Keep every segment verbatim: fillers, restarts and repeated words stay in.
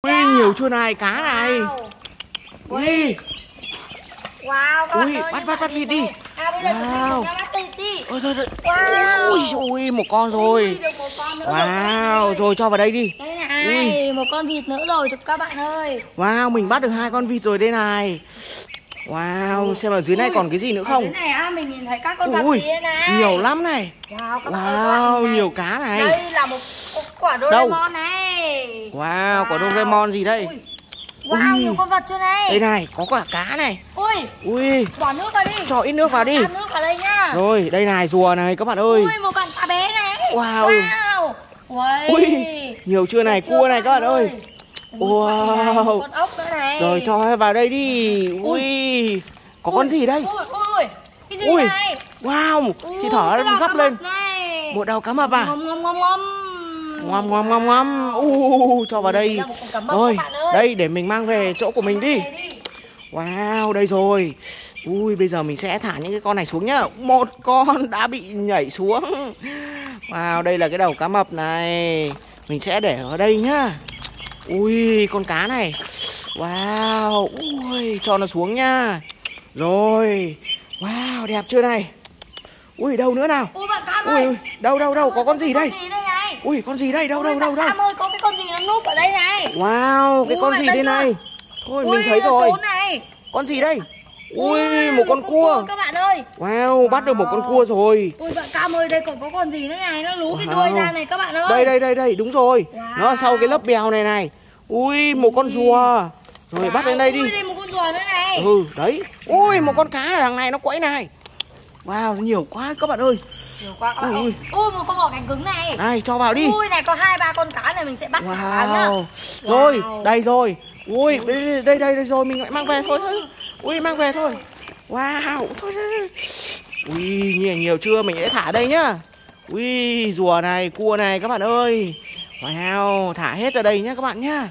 Ui, nhiều chưa này, cá này. Ui. Wow, các Ui, bạn ơi, bắt bắt bắt vịt đi. À, bây giờ chuẩn bị Wow. cùng nhau bắt vịt đi. Ôi thôi, thôi. Wow. Ui, ui, một con rồi. Ui, được một con nữa Wow, rồi. rồi cho vào đây đi. Đây này, một con vịt nữa rồi chụp các bạn ơi. Wow, mình bắt được hai con vịt rồi đây này. Wow, xem ở dưới này Ui, còn cái gì nữa ở không? dưới này á, mình nhìn thấy các con vật Ui, gì đây này. nhiều lắm này. Wow, các bạn ơi, các Wow, bạn nhìn nhiều cá này. Đây là một quả Doraemon này. Wow, quả Doraemon gì đây? Ui. Wow, Ui. nhiều con vật chưa này. Đây này, có quả cá này. Ui, Ui, bỏ nước vào đi. cho ít nước vào đi. Cho nước vào đây nhá. Rồi, đây này, rùa này các bạn ơi. Ui, một con cá bé này. Wow. Wow. Ui, Ui, nhiều chưa này, chưa cua này các bạn ơi. Ui, wow. Wow. Một con ốc nữa này. Rồi cho vào đây đi. Ui, có con gì đây? Ui, ui, cái gì Ui, này? wow, chị Thỏ cái đầu gấp cá lên. mập này. Một đầu cá mập à? Ngom ngom ngom ngom. Ngoăm ngoăm ngoăm ngoăm. U cho vào đây. Đây là một con cá mập Rồi, các bạn ơi. đây để mình mang về chỗ của mình đi. Wow, đây rồi. Ui, bây giờ mình sẽ thả những cái con này xuống nhá. Một con đã bị nhảy xuống. Wow, đây là cái đầu cá mập này. Mình sẽ để ở đây nhá. Ui, con cá này. Wow, ui, cho nó xuống nha. Rồi. Wow, đẹp chưa này? Ui, đâu nữa nào? Ui, bạn Cam Ui, ơi. ui, đâu đâu đâu, có con gì đây? Con gì đây này? Ui, con gì đây? Đâu Ui, đâu đâu bạn đâu? Cam ơi, có cái con gì nó núp ở đây này. Wow, cái Ui, con bạn gì thấy đây chưa? này? Thôi Ui, mình thấy nó rồi. trốn này. Con gì đây? Ui, một con cua. các bạn ơi. Wow, bắt được một con cua rồi. Ui, bạn Cam ơi, đây còn có con gì nữa này, nó lú cái Wow. đuôi ra này các bạn ơi. Đây đây đây đây, đúng rồi. Wow. Nó ở sau cái lớp bèo này này. Ui, một con rùa. Rồi bắt lên đây đi. Ui, đây một con rùa nữa này. Ừ, đấy. Ui, một con cá ở đằng này nó quẫy này. Wow, nhiều quá các bạn ơi. Nhiều quá các bạn Ui, ơi. Ui, một con bò cánh cứng này. Này, cho vào đi. Ui, này có hai ba con cá này mình sẽ bắt cả nhá. Wow. Rồi, Wow. đây rồi. Ui, đây đây đây, đây rồi, mình lại mang về thôi. Ui, mang về thôi. Wow. Thôi, thôi. Ui, nhiều, nhiều chưa? Mình sẽ thả ở đây nhá. Ui, rùa này, cua này các bạn ơi. Wow, thả hết ra đây nhá các bạn nhá.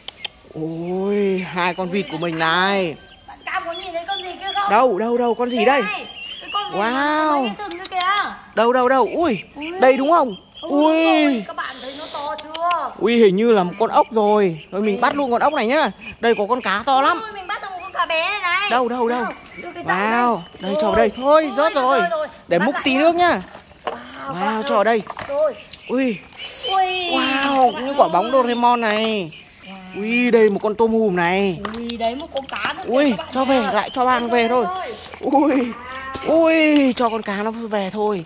Ui, hai con vịt của mình này. Bạn Cam có nhìn thấy con gì kia không? Đâu, đâu, đâu, con gì đây? Này, cái con gì Wow. nó mấy cái sừng kia kìa. Đâu, đâu, đâu. Ui, Ui. đây đúng không? Ui, Ui. các bạn thấy nó to chưa? Ui, hình như là một con ốc rồi. Rồi mình bắt luôn con ốc này nhá. Đây có con cá to lắm. Ui, mình bắt được một con cá bé này này. Đâu, đâu, đâu. Đưa cái chậu Wow, đây. đây cho vào đây. Thôi, Ui, rớt rồi. rơi rồi. Để Bắt múc lại tí nhá. nước nhá. Wow, các Wow, bạn cho ở đây. Rồi. Ui, Ui. wow, các những bạn quả ơi. bóng Doraemon này. Ui, đây một con tôm hùm này. Ui, đấy một con cá nữa kìa Ui, các bạn cho nhá. về, lại cho bạn về thôi. Rồi. Ui, ui, cho con cá nó về thôi.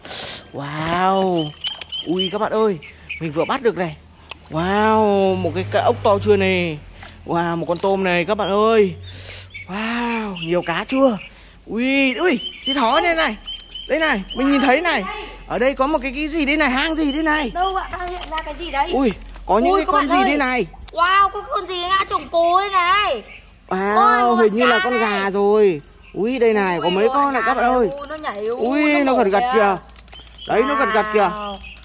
Wow. Ui các bạn ơi, mình vừa bắt được này. Wow, một cái, cái ốc to chưa này. Wow, một con tôm này các bạn ơi. Wow, nhiều cá chưa? Ui, ui, chị Thỏ đây này. Đây này, mình nhìn thấy này. Ở đây có một cái cái gì đây này, hang gì đây này. Đâu bạn đang hiện ra cái gì đấy? Ui, có những Ui, cái các con bạn gì ơi. đây này. Wow, có con gì ngã trồng cối ấy này. Ôi, Wow, một hình con như là cá con này. gà rồi. Ui, đây này, có Ui, mấy ôi, con này cá các bạn này, ơi. ui, nó nhảy. Ui, nó gật gật kìa. Đấy, nó gật gật kìa.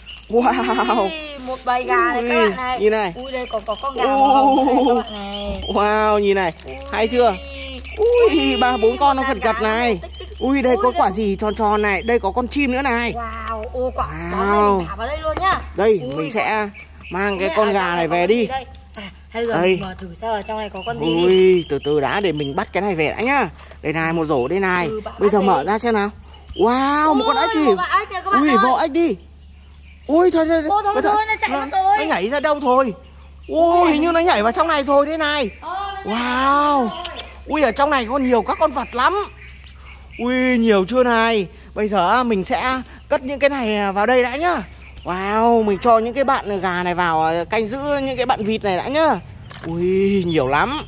Wow. Ui, một bầy gà này Ui, các bạn này. nhìn này. Ui, đây còn có con gà màu hồng này các bạn này. Wow, nhìn này, hay chưa? Ui, ba bốn con nó gật gật này. Ui, đây có quả gì tròn tròn này. Đây có con chim nữa này. Wow, ô quả Wow. đó mình thả vào đây luôn nhá. Đây, Ui, mình sẽ mang cái Mẹ, con ở gà trong này có về con đi. gì đây? À, hay giờ Đây. mình mở thử xem ở trong này có con gì đi. Ui, từ từ đã để mình bắt cái này về đã nhá. Đây này, một rổ đây này. Ừ, bạn Bây bắt giờ về mở đi. ra xem nào. Wow, một con ếch Ui, kìa. một con ếch kìa các bạn Ui, ơi. vỗ ếch đi. Ui, thôi thôi. Ô, thôi, thôi, thôi, nó chạy mất rồi. Nó nhảy ra đâu rồi? Ui, hình như nó nhảy vào trong này rồi đây này. Ờ, nó nhảy Wow. vào rồi. Ui, ở trong này có nhiều các con vật lắm. Ui, nhiều chưa này. Bây giờ mình sẽ cất những cái này vào đây đã nhá. Wow, mình cho những cái bạn gà này vào canh giữ những cái bạn vịt này đã nhá. Ui, nhiều lắm.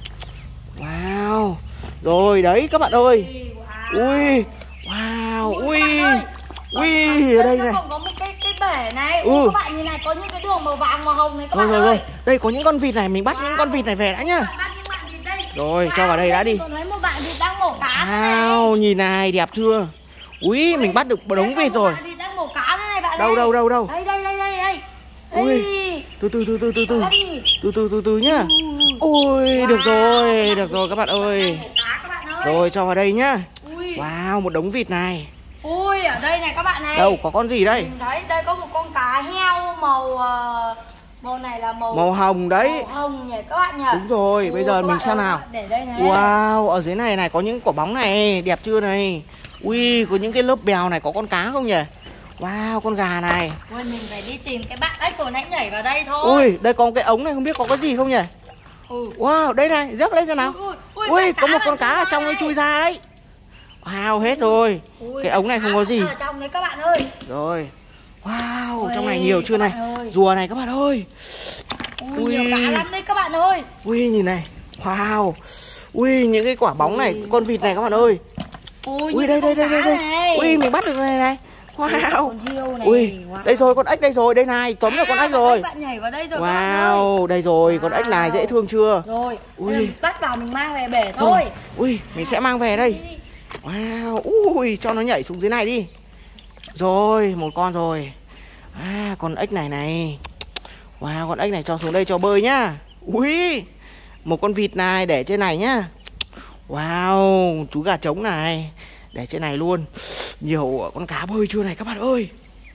Wow. Rồi đấy các bạn ơi. Ui. Wow. Ui. Ui, ở đây này. Còn có một cái cái bể này. Ừ. Ui, các bạn nhìn này, có những cái đường màu vàng màu hồng này các Rồi bạn rồi ơi. rồi. Đây có những con vịt này, mình bắt những con vịt này về đã nhá. Bạn bắt những bạn vịt đây. Rồi, cho vào đây đã đi. Còn thấy một bạn vịt đang mổ cá nữa này. Wow, nhìn này, đẹp chưa? Ui, mình bắt được một đống vịt rồi. Bạn vịt đang mổ cá nữa này bạn Đâu ơi. đâu đâu đâu. Đây đây đây đây đây. Ui. Ui. Từ từ từ từ từ từ. Đây. Từ từ từ từ nhá. Ui, được rồi, được rồi các bạn ơi. Mổ cá các bạn ơi. Rồi cho vào đây nhá. Ui. Wow, một đống vịt này. Ui, ở đây này các bạn này. Đâu, có con gì đây? Mình thấy đây có một con cá heo màu uh, Màu này là màu Màu hồng đấy. Màu hồng nhỉ các bạn nhỉ. Đúng rồi, Ui, bây giờ các mình bạn xem ơi, nào. các bạn để đây này. Wow, ở dưới này này có những quả bóng này, đẹp chưa này. Ui, có những cái lớp bèo này, có con cá không nhỉ? Wow, con gà này. Ui, mình phải đi tìm cái bạn ấy vừa nãy nhảy vào đây thôi. Ui, đây có cái ống này không biết có cái gì không nhỉ? Ừ. Wow, đây này, dốc lên xem nào. Ui, ui, Ui, ui, có một con cá cá ở ở trong ấy đây. chui ra đấy. Wow, hết rồi. Ui, Cái ống này không có gì. ở trong đấy các bạn ơi. Rồi. Wow, Ui, trong này nhiều chưa các này? bạn ơi. Rùa này các bạn ơi. Ui, Ui. nhiều cá lắm đấy các bạn ơi. Ui, nhìn này. Wow. Ui, những cái quả bóng này, con vịt này các bạn ơi. Ui, Ui, những đây đây con đây cá đây. này. Ui, mình bắt được này này. Wow. Con hiêu này. Ui, Wow. đây rồi, con ếch đây rồi, đây này, tóm được con ếch rồi. Bạn nhảy vào đây rồi các bạn ơi. Wow, đây rồi, con ếch này dễ thương chưa? Rồi, Ui. bây giờ mình bắt vào mình mang về bể Rồi. thôi. Ui, mình sẽ mang về đây. Đi, đi. Wow, ui, cho nó nhảy xuống dưới này đi. Rồi, một con rồi. À, con ếch này này. Wow, con ếch này cho xuống đây cho bơi nhá. Ui, một con vịt này để trên này nhá. Wow, chú gà trống này để trên này luôn. Nhiều con cá bơi chưa này các bạn ơi.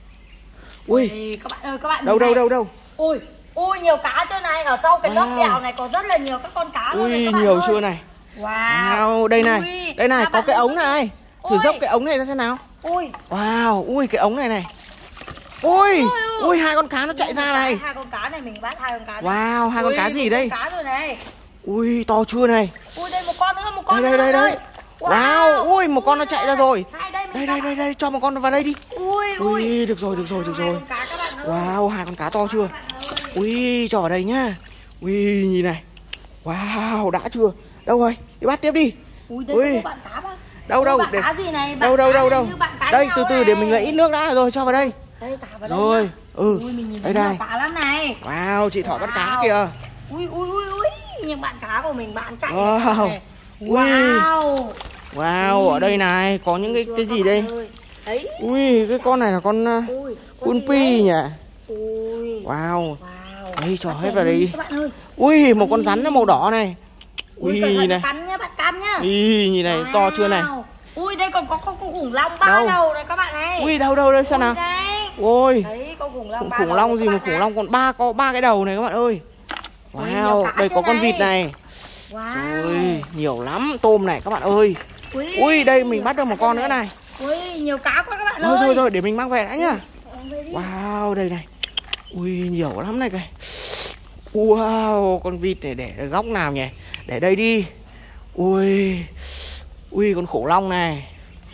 Ui, Ui, các bạn ơi, các bạn đâu nhìn đâu này. đâu đâu. Ui, ui nhiều cá chưa này, ở sau cái lớp Wow. bèo này có rất là nhiều các con cá luôn này Ui, các bạn nhiều ơi. chưa này. Wow. Wow, đây này. Ui, Đây này, các có bạn cái ơi. ống này. Thử Ui. dốc cái ống này ra xem nào. Ui. Wow, ui cái ống này này. Ui, ui hai con cá nó chạy ra này. Hai con cá này mình bắt hai con cá. Wow, hai con Ui, cá gì một đây? con cá rồi này. Ui, to chưa này. Ui đây một con nữa, một con Đây nữa. đây đây bạn đây. ơi. Wow, ui một con nó chạy ra rồi. Hai đây, Đây đây đây đây, cho một con vào đây đi. Ui ui. Ui, được rồi, được rồi, được Hai rồi. con cá các bạn ơi. Wow, hai con cá to chưa? Ui, cho vào đây nhá. Ui, nhìn này. Wow, đã chưa? Đâu rồi? Đi bắt tiếp đi. Ui đây Ui. có bạn cá mà. Đâu Ui, đâu bạn để. cá gì này? Bạn Đâu đâu cá đâu này đâu. như bạn cá Đây nhau từ từ để này. mình lấy ít nước đã rồi cho vào đây. Đây thả vào đây. Rồi, nhá. ừ. Ui mình nhìn Đây thấy này. nhiều cá lắm này. Wow, chị Thỏ bắt cá Wow. kìa. Ui ui ui ui, những bạn cá của mình bạn chạy. Wow. này. Ui. Wow. Wow, ở đây này có những cái cái gì đây? Đấy. Ui, cái con này là con uh, Ui, con gì pi đây? nhỉ? Ui. Wow. Wow. Đây cho Bắt hết đèn vào đây đi đi. các bạn ơi. Ui, một con rắn nó màu đỏ này. Ui, Ui cẩn thận này. cắn nhá, bạn cam nhá. Ui, nhìn này, to chưa này? Wow. Ui, đây còn có con khủng long ba Đâu? đầu này các bạn này. Ui, đâu đâu đây xem Ui, nào. đây. Ôi, Đấy, con khủng long khủng, ba khủng đầu long này gì các mà bạn khủng này. long còn ba có ba cái đầu này các bạn ơi. Ui, nhiều Wow, cá đây chưa có con này? vịt này. Wow. Ui, nhiều lắm, tôm này các bạn ơi. Ui, Ui, đây mình nhiều bắt được cá một con chưa nữa này. Ui, nhiều cá quá các bạn Rồi ơi. rồi rồi, để mình mang về đã nhá. Mang về đi. Wow, đây này. Ui, nhiều lắm này kìa. Wow, con vịt này để ở góc nào nhỉ? Để đây đi. Ui. Ui, con khủng long này.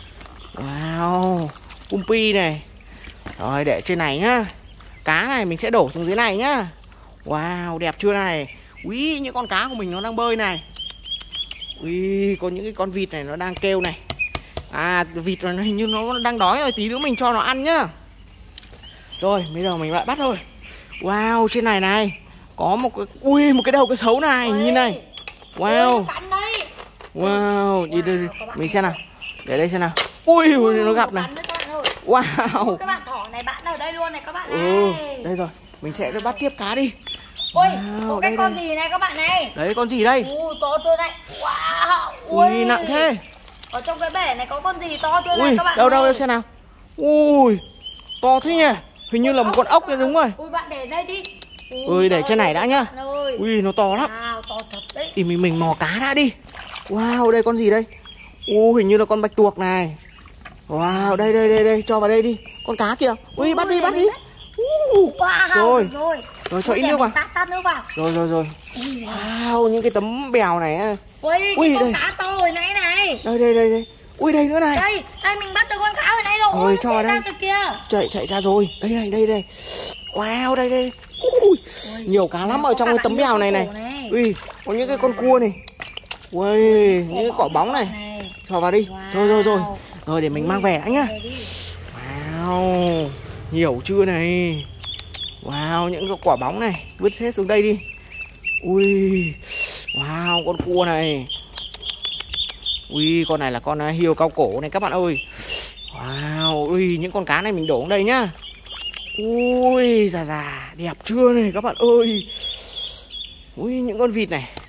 Wow, Kumpi này. Rồi, để trên này nhá. Cá này mình sẽ đổ xuống dưới này nhá. Wow, đẹp chưa này. Ui, những con cá của mình nó đang bơi này. Ui, có những cái con vịt này nó đang kêu này. À, vịt nó hình như nó đang đói rồi, tí nữa mình cho nó ăn nhá. Rồi, bây giờ mình lại bắt thôi. Wow, trên này này có một cái, ui, một cái đầu cá sấu này, Ui. nhìn này. Wow, Ui, cắn đây. wow, đi đây, Wow, các bạn mình xem nào. Để đây xem nào. Ui, ui nó gặp này. Cắn đấy các bạn ơi. Wow. Ui, các bạn thỏ này bạn ở đây luôn này các bạn này. Ừ, đây rồi, mình sẽ bắt tiếp cá đi. Ui, Wow, có cái đây, con đây. gì này các bạn này. Đấy, con gì đây? Ui, to chưa này. Wow. Ui, nặng thế. Ở trong cái bể này có con gì to chưa Ui, này các bạn đâu đâu ơi. đâu xem nào. Ui, to thế nhỉ. Hình như là một con ốc này đúng rồi. Ui, bạn để đây đi. Ui, để to trên này rồi đã nhá. các bạn ơi. Ui, nó to lắm. Wow, to thật đấy. Thì mình mình mò cá đã đi. Wow, đây con gì đây? Ui, hình như là con bạch tuộc này. Wow, đây đây đây đây, cho vào đây đi. Con cá kìa. Ui, bắt đi, bắt đi. Uh, Wow, rồi. được rồi. Rồi cho Ui, ít để nước vào. mình tát tát nước vào. Rồi rồi rồi. Ui, Wow, những cái tấm bèo này. á. ui, Ui, cái con đây. cá to hồi nãy này. Đây đây đây đây. Ui, đây nữa này. Đây, đây mình bắt được con cá hồi nãy rồi. Rồi, Ui, cho chạy vào đây. ra từ kia. Chạy chạy ra rồi. Đây này, đây đây. Wow, đây đây. Ui, nhiều cá lắm ở trong cái tấm bèo này này. Ui, có những cái con cua này. Ui, những cái quả bóng này. Cho vào đi. Rồi rồi rồi. Rồi để mình mang về đã nhá. Wow, nhiều chưa này. Wow, những cái quả bóng này vứt hết xuống đây đi. Ui, wow, con cua này. Ui, con này là con uh, hiêu cao cổ này các bạn ơi. Wow, ui, những con cá này mình đổ xuống đây nhá. Ui, già già, đẹp chưa này các bạn ơi. Ui, những con vịt này.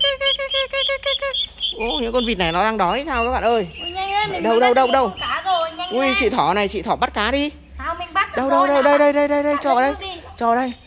Ô, những con vịt này nó đang đói sao các bạn ơi. Ui, nhanh lên, mình Đâu, mới đâu, bắt đâu, được đâu. con cá rồi, nhanh Ui, lên. chị Thỏ này, chị Thỏ bắt cá đi. Nào mình bắt được Đâu rồi, đâu đâu, nào. đây đây đây đây đây, Bạn cho vào lấy đây. nước đi. Cho vào đây.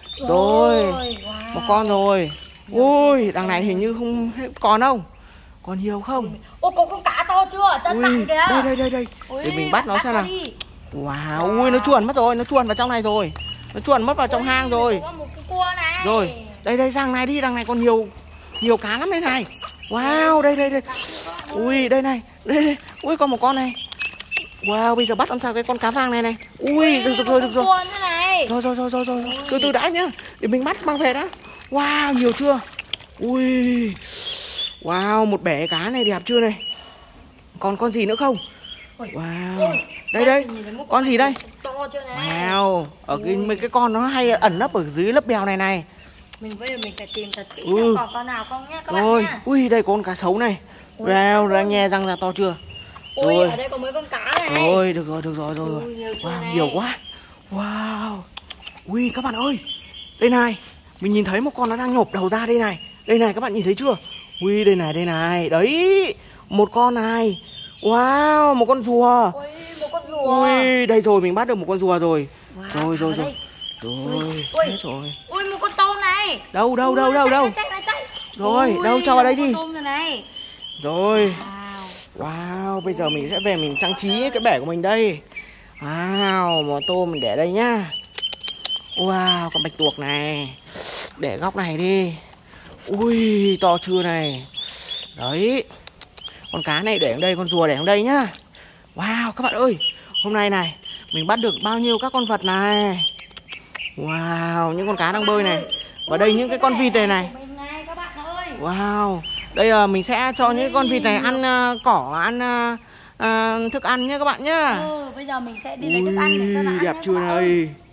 Rồi, wow. một con rồi. Ui, đằng này hình như không còn đâu. Còn nhiều không? Ôi, có con cá to chưa? Chân Ui, nặng kìa. đây đây đây đây. Ui, để mình bắt nó xem nào. đi. Wow, ui nó chuồn mất rồi, nó chuồn vào trong này rồi. Nó chuồn mất vào trong Ui, hang rồi. có một con cua này. Rồi, đây đây sang này đi, đằng này còn nhiều nhiều cá lắm đây này. Wow, đây đây đây. Ui, đây này, đây đây. Ui, còn một con này. Wow, bây giờ bắt làm sao cái con cá vàng này này. Ui, được rồi, được rồi. Rồi rồi rồi rồi rồi. Từ từ đã nhá. Để mình bắt mang về đã. Wow, nhiều chưa? Ui. Wow, một bể cá này đẹp chưa này. Còn con gì nữa không? Wow. Đây đây. Con gì đây? Wow, ở cái mấy cái con nó hay ẩn nấp ở dưới lớp bèo này này. Mình bây giờ mình phải tìm thật kỹ ừ. còn con nào không nhé các bạn rồi. nha. Ui, đây có con cá sấu này. Wow, đang nhe răng ra to chưa? Ui, rồi. ở đây có mấy con cá này. Rồi, được rồi, được rồi, rồi. Ui, nhiều wow, này. nhiều quá. Wow. Ui, các bạn ơi. Đây này, mình nhìn thấy một con nó đang nhộp đầu ra đây này. Đây này, các bạn nhìn thấy chưa? Ui, đây này, đây này. Đấy, một con này. Wow, một con rùa. Ui, một con rùa. Ui, đây rồi, mình bắt được một con rùa rồi. Wow, rồi, rồi, rồi. đây. Rồi, Ui, hết rồi. Ui, một con tôm này. Đâu, đâu, Ui, đâu, đâu, chạy, đâu. chạy, chạy, chạy. Rồi, Ui, đâu cho vào đây một đi. con tôm rồi này. Rồi. Wow. Wow, bây giờ mình sẽ về mình trang trí cái bể của mình đây. Wow, mò tôm mình để đây nhá. Wow, con bạch tuộc này. Để góc này đi. Ui, to chưa này. Đấy. Con cá này để ở đây, con rùa để ở đây nhá. Wow, các bạn ơi. Hôm nay này, mình bắt được bao nhiêu các con vật này. Wow, những con cá đang bơi này. Và đây những cái con vịt này này. Wow. Đây là mình sẽ cho những con vịt này ăn uh, cỏ, ăn uh, uh, thức ăn nhé các bạn nhá. Ừ, bây giờ mình sẽ đi lấy thức ăn để cho nó ăn đẹp chưa này.